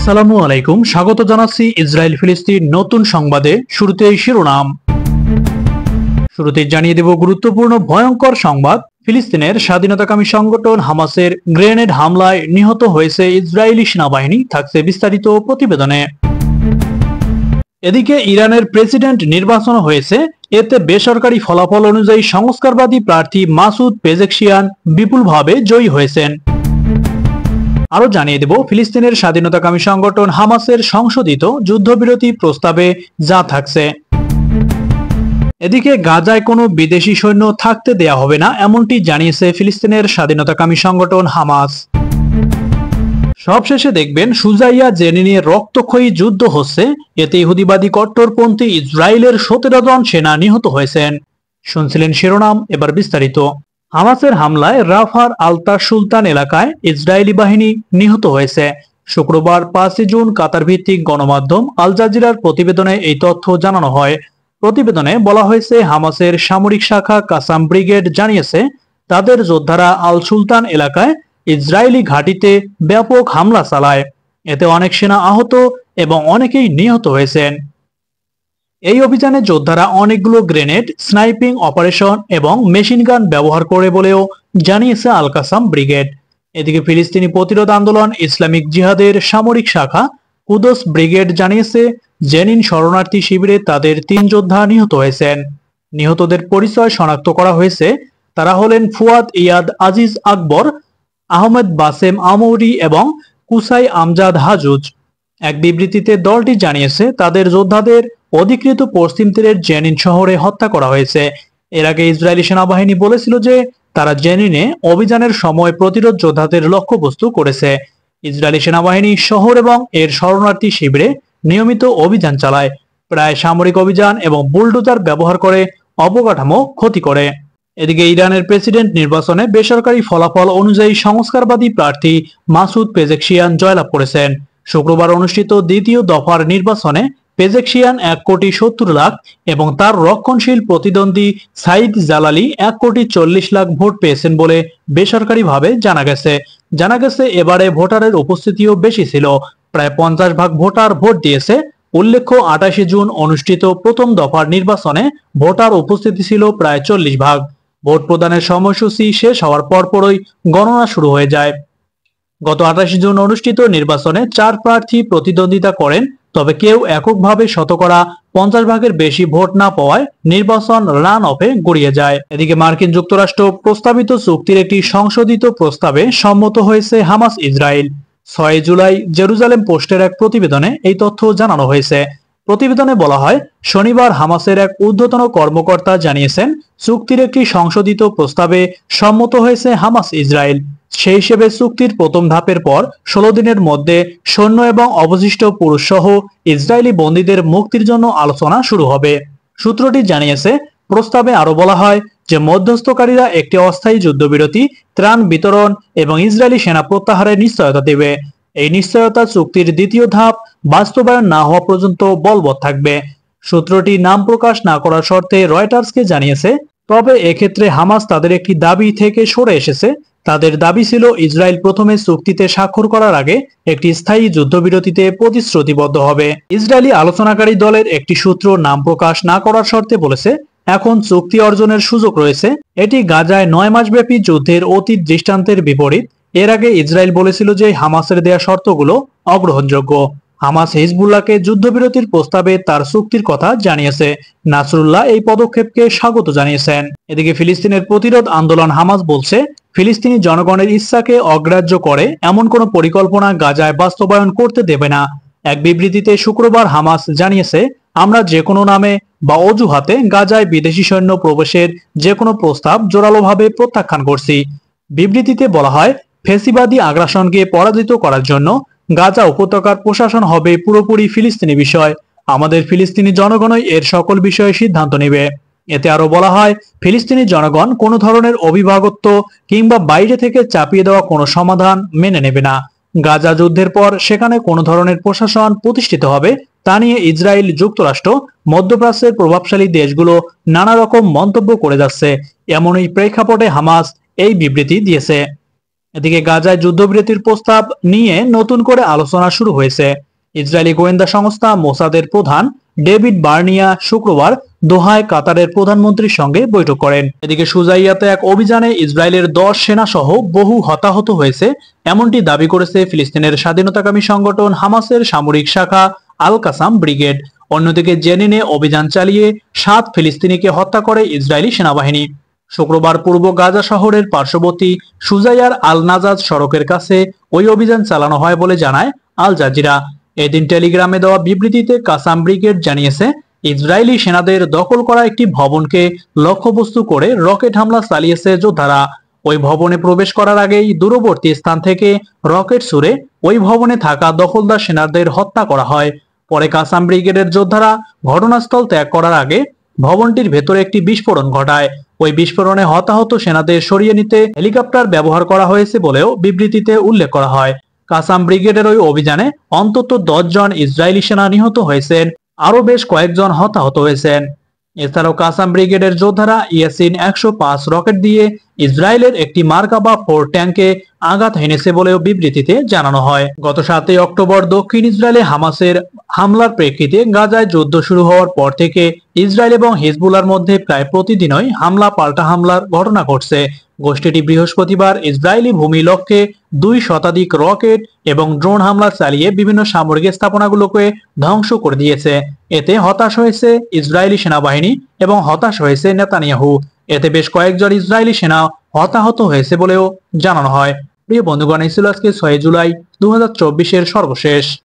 আসসালামু আলাইকুম, স্বাগত জানাচ্ছি ইসরায়েল ফিলিস্তিন নতুন সংবাদে। শুরুতেই শিরোনাম। শুরুতেই জানিয়ে দেব গুরুত্বপূর্ণ ভয়ঙ্কর সংবাদ। ফিলিস্তিনের স্বাধীনতাকামী সংগঠন হামাসের গ্রেনেড হামলায় নিহত হয়েছে ইসরায়েলি সেনাবাহিনী। থাকছে বিস্তারিত প্রতিবেদনে। এদিকে ইরানের প্রেসিডেন্ট নির্বাচন হয়েছে, এতে বেসরকারি ফলাফল অনুযায়ী সংস্কারবাদী প্রার্থী মাসুদ পেজেকশিয়ান বিপুলভাবে জয়ী হয়েছেন। আরো জানিয়ে দেব ফিলিস্তিনের স্বাধীনতাকামী সংগঠন হামাসের সংশোধিত যুদ্ধবিরতি প্রস্তাবে যা থাকছে। এদিকে গাজায় কোনো বিদেশি সৈন্য থাকতে দেয়া হবে না, এমনটি জানিয়েছে ফিলিস্তিনের স্বাধীনতাকামী সংগঠন হামাস। সবশেষে দেখবেন সুজাইয়া জেনিনে রক্তক্ষয়ী যুদ্ধ হচ্ছে, এতে ইহুদিবাদী কট্টরপন্থী ইসরায়েলের 17 জন সেনা নিহত হয়েছেন। শুনছিলেন শিরোনাম, এবার বিস্তারিত। হামাসের হামলায় রাফার আলতা সুলতান এলাকায় ইসরায়েলি বাহিনী নিহত হয়েছে। শুক্রবার 5 জুন কাতার ভিত্তিক গণমাধ্যম আল জাজিরার প্রতিবেদনে এই তথ্য জানানো হয়। প্রতিবেদনে বলা হয়েছে, হামাসের সামরিক শাখা কাসাম ব্রিগেড জানিয়েছে তাদের যোদ্ধারা আল সুলতান এলাকায় ইসরায়েলি ঘাঁটিতে ব্যাপক হামলা চালায়। এতে অনেক সেনা আহত এবং অনেকেই নিহত হয়েছেন। এই অভিযানে যোদ্ধারা অনেকগুলো গ্রেনেড, স্নাইপিং অপারেশন এবং মেশিন গান ব্যবহার করে বলেও জানিয়েছে আল কাসাম ব্রিগেড। এদিকে ফিলিস্তিনি প্রতিরোধ আন্দোলন ইসলামিক জিহাদের সামরিক শাখা কুদস ব্রিগেড জানিয়েছে, জেনিন শরণার্থী শিবিরে তাদের 3 যোদ্ধা নিহত হয়েছেন। নিহতদের পরিচয় শনাক্ত করা হয়েছে, তারা হলেন ফুয়াদ ইয়াদ আজিজ আকবর, আহমেদ বাসেম আমৌরি এবং কুসাই আমজাদ হাজুজ। এক বিবৃতিতে দলটি জানিয়েছে তাদের যোদ্ধাদের অধিকৃত পশ্চিম তীরের জেনিন শহরে হত্যা করা হয়েছে। এর আগে ইসরায়েলি সেনাবাহিনী বলেছিল যে তারা জেনিনে অভিযানের সময় প্রতিরোধ যোদ্ধাদের লক্ষ্যবস্তু করেছে। ইসরায়েলি সেনাবাহিনী শহর এবং এর শরণার্থী শিবিরে নিয়মিত অভিযান চালায়, প্রায় সামরিক অভিযান এবং বুলডোজার ব্যবহার করে অবকাঠামো ক্ষতি করে। এদিকে ইরানের প্রেসিডেন্ট নির্বাচনে বেসরকারি ফলাফল অনুযায়ী সংস্কারবাদী প্রার্থী মাসুদ পেজেকশিয়ান জয়লাভ করেছেন। শুক্রবার অনুষ্ঠিত দ্বিতীয় দফার নির্বাচনে পেজেকশিয়ান 1,70,00,000 এবং তার রক্ষণশীল প্রতিদ্বন্দ্বী সাইদ জালালি 1,40,00,000 ভোট পেয়েছেন বলে বেসরকারিভাবে জানা গেছে। এবারে ভোটারের উপস্থিতিও বেশি ছিল, প্রায় 50% ভোটার ভোট দিয়েছে। উল্লেখ্য, 28 জুন অনুষ্ঠিত প্রথম দফার নির্বাচনে ভোটার উপস্থিতি ছিল প্রায় 40%। ভোট প্রদানের সময়সূচি শেষ হওয়ার পরপরই গণনা শুরু হয়ে যায়। গত 28 জুন অনুষ্ঠিত নির্বাচনে 4 প্রার্থী প্রতিদ্বন্দ্বিতা করেন, তবে কেউ এককভাবে 50%-এর বেশি ভোট না পাওয়ায় নির্বাচন রান অফে গড়িয়ে যায়। এদিকে মার্কিন যুক্তরাষ্ট্র প্রস্তাবিত চুক্তির একটি সংশোধিত প্রস্তাবে সম্মত হয়েছে হামাস ইসরায়েল। 6 জুলাই জেরুজালেম পোস্টের এক প্রতিবেদনে এই তথ্য জানানো হয়েছে। প্রতিবেদনে বলা হয়, শনিবার হামাসের এক ঊর্ধ্বতন কর্মকর্তা জানিয়েছেন চুক্তির একটি সংশোধিত প্রস্তাবে সম্মত হয়েছে হামাস ইসরায়েল। সেই হিসেবে চুক্তির প্রথম ধাপের পর 16 দিনের মধ্যে সৈন্য এবং অবশিষ্ট পুরুষ সহ ইসরায়েলি বন্দীদের মুক্তির জন্য আলোচনা শুরু হবে। সূত্রটি জানিয়েছে, প্রস্তাবে আরো বলা হয় যে মধ্যস্থকারীরা একটি অস্থায়ী যুদ্ধবিরতি, ত্রাণ বিতরণ এবং ইসরায়েলি সেনা প্রত্যাহারের নিশ্চয়তা দেবে। এই নিশ্চয়তা চুক্তির দ্বিতীয় ধাপ বাস্তবায়ন না হওয়া পর্যন্ত বলবৎ থাকবে। সূত্রটি নাম প্রকাশ না করার শর্তে রয়টার্সকে জানিয়েছে। তবে এক্ষেত্রে হামাস তাদের একটি দাবি থেকে সরে এসেছে। তাদের দাবি ছিল ইসরায়েল প্রথমে চুক্তিতে স্বাক্ষর করার আগে একটি স্থায়ী যুদ্ধবিরতিতে প্রতিশ্রুতিবদ্ধ হবে। ইসরায়েলি আলোচনাকারী দলের একটি সূত্র নাম প্রকাশ না করার শর্তে বলেছে, এখন চুক্তি অর্জনের সুযোগ রয়েছে। এটি গাজায় 9 মাসব্যাপী যুদ্ধের অতীত দৃষ্টান্তের বিপরীত। এর আগে ইসরায়েল বলেছিল যে হামাসের দেয়া শর্তগুলো অগ্রহণযোগ্য। হামাস হিজবুল্লাহকে যুদ্ধবিরতির প্রস্তাবে তার চুক্তির কথা জানিয়েছে। নাসরুল্লাহ এই পদক্ষেপকে স্বাগত জানিয়েছেন। এদিকে ফিলিস্তিনের প্রতিরোধ আন্দোলন হামাস বলছে, ফিলিস্তিনি জনগণের ইচ্ছাকে অগ্রাহ্য করে এমন কোনো পরিকল্পনা গাজায় বাস্তবায়ন করতে দেবে না। এক বিবৃতিতে শুক্রবার হামাস জানিয়েছে, আমরা যে কোনো নামে বা অজুহাতে গাজায় বিদেশি সৈন্য প্রবেশের যে কোনো প্রস্তাব জোরালোভাবে প্রত্যাখ্যান করছি। বিবৃতিতে বলা হয়, ফেসিবাদী আগ্রাসনকে পরাজিত করার জন্য গাজা উপত্যকার প্রশাসন হবে পুরোপুরি ফিলিস্তিনি বিষয়। আমাদের ফিলিস্তিনি জনগণই এর সকল বিষয়ে সিদ্ধান্ত নেবে। এতে আরো বলা হয়, ফিলিস্তিনি জনগণ কোনো ধরনের অভিভাবকত্ব কিংবা বাইরে থেকে চাপিয়ে দেওয়া কোনো সমাধান মেনে নেবে না। গাজা যুদ্ধের পর সেখানে কোনো ধরনের প্রশাসন প্রতিষ্ঠিত হবে তা নিয়ে ইসরায়েল, যুক্তরাষ্ট্র, মধ্যপ্রাচ্যের প্রভাবশালী দেশগুলো নানা রকম মন্তব্য করে যাচ্ছে। এমনই প্রেক্ষাপটে হামাস এই বিবৃতি দিয়েছে। এদিকে গাজায় যুদ্ধবিরতির প্রস্তাব নিয়ে নতুন করে আলোচনা শুরু হয়েছে। ইসরায়েলি গোয়েন্দা সংস্থা মোসাদের প্রধান ডেভিড বার্নিয়া শুক্রবার দোহায় কাতারের প্রধানমন্ত্রীর সঙ্গে বৈঠক করেন। এদিকে সুজাইয়াতে এক অভিযানে ইসরায়েলের 10 সেনা সহ বহু হতাহত হয়েছে এমনটি দাবি করেছে ফিলিস্তিনের স্বাধীনতাকামী সংগঠন হামাসের সামরিক শাখা আল কাসাম ব্রিগেড। অন্যদিকে জেনিনে অভিযান চালিয়ে 7 ফিলিস্তিনিকে হত্যা করে ইসরায়েলি সেনাবাহিনী। শুক্রবার পূর্ব গাজা শহরের পার্শ্ববর্তী সুজাইয়ার আল নাজাজ সড়কের কাছে ওই অভিযান চালানো হয় বলে জানায় আল জাজিরা। এদিন টেলিগ্রামে দেওয়া বিবৃতিতে কাসাম ব্রিগেড জানিয়েছে, ইসরায়েলি সেনাদের দখল করা একটি ভবনকে লক্ষ্যবস্তু করে রকেট হামলা চালিয়েছে যোদ্ধারা। ওই ভবনে প্রবেশ করার আগেই দূরবর্তী স্থান থেকে রকেট ছুড়ে ওই ভবনে থাকা দখলদার সেনাদের হত্যা করা হয়। পরে কাসাম ব্রিগেডের যোদ্ধারা ঘটনাস্থল ত্যাগ করার আগে ভবনটির ভেতরে একটি বিস্ফোরণ ঘটায়। ওই বিস্ফোরণে হতাহত সেনাদের সরিয়ে নিতে হেলিকপ্টার ব্যবহার করা হয়েছে বলেও বিবৃতিতে উল্লেখ করা হয়। কাসাম ব্রিগেডের ওই অভিযানে অন্তত 10 জন ইসরায়েলি সেনা নিহত হয়েছেন, আরো বেশ কয়েকজন হতাহত হয়েছেন। এছাড়াও কাসাম ব্রিগেডের যোদ্ধারা ইয়াসিন 105 রকেট দিয়ে ইসরায়েলের একটি মার্কাবা 4 ট্যাঙ্কে আঘাত হেনেছে বলেও বিবৃতিতে জানানো হয়। গত 7 অক্টোবর দক্ষিণ ইসরায়েলে হামাসের হামলার প্রেক্ষিতে গাজায় যুদ্ধ শুরু হওয়ার পর থেকে ইসরায়েল এবং হিজবুল্লাহর মধ্যে প্রায় প্রতিদিনই হামলা পাল্টা হামলার ঘটনা ঘটছে। গোষ্ঠীটি বৃহস্পতিবার ইসরায়েলি ভূমি লক্ষ্যে 2 শতাধিক রকেট এবং ড্রোন হামলা চালিয়ে বিভিন্ন সামরিক স্থাপনাগুলোকে ধ্বংস করে দিয়েছে। এতে হতাশ হয়েছে ইসরায়েলি সেনাবাহিনী এবং হতাশ হয়েছে নেতানিয়াহু। এতে বেশ কয়েকজন ইসরায়েলি সেনা হতাহত হয়েছে বলেও জানানো হয়। প্রিয় বন্ধুগণ, এই ছিল আজকে 6 জুলাই 2024-এর সর্বশেষ